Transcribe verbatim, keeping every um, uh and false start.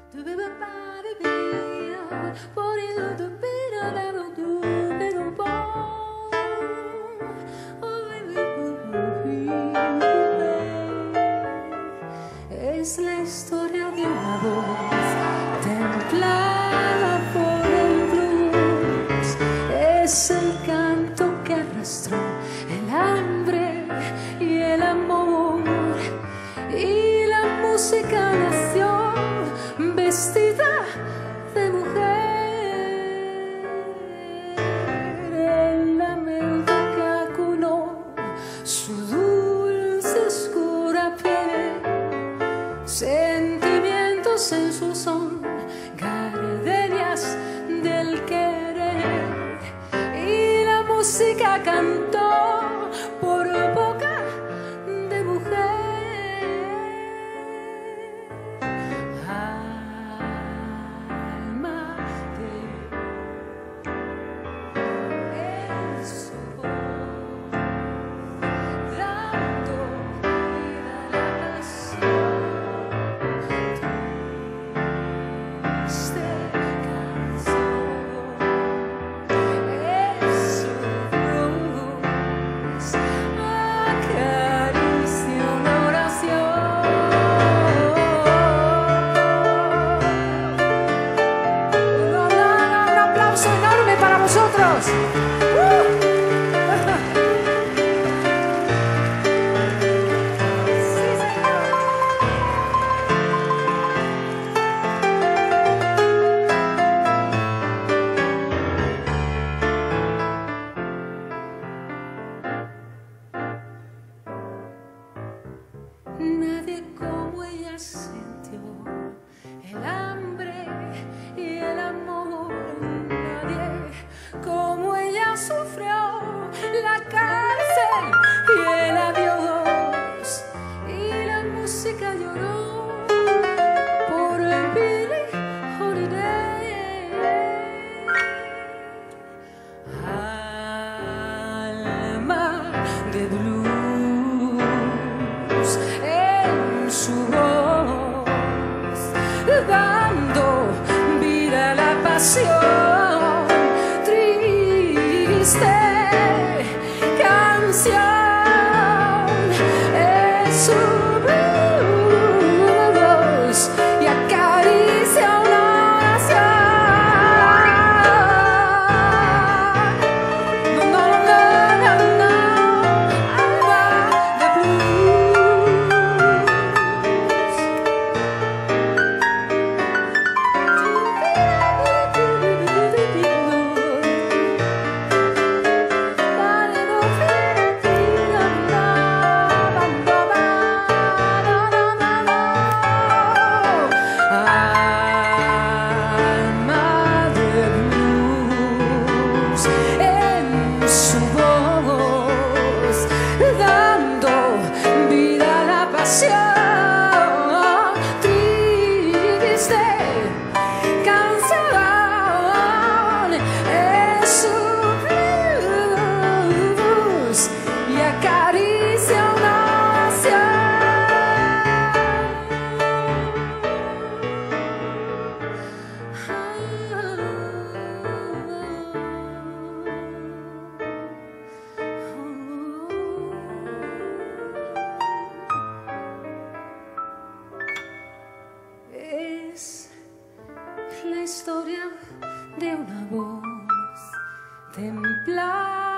Es la historia de una voz templada por el blues. Es el canto que arrastró el hambre y el amor. Y la música nació vestida de mujer. El lamento que acunó su dulce oscura piel. Sentimientos en su son, gardenias del querer. Y la música cantó por boca de mujer. Alma de en su voz, dando vida a la pasión. Nadie como ella sintió el hambre y el amor. Nadie como ella sufrió la cárcel y el adiós. Y la música lloró por Billie Holiday. Alma de blues. Su voz, dando vida a la pasión, triste canción, es su voz y acaricia una oración. No, no, no, no, no, alma de blues. Es la historia de una voz templada